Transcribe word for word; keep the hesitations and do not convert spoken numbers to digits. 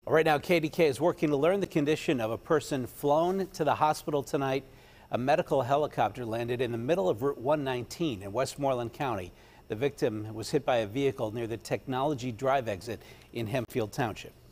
Right now, K D K is working to learn the condition of a person flown to the hospital tonight. A medical helicopter landed in the middle of Route one nineteen in Westmoreland County. The victim was hit by a vehicle near the Technology Drive exit in Hempfield Township.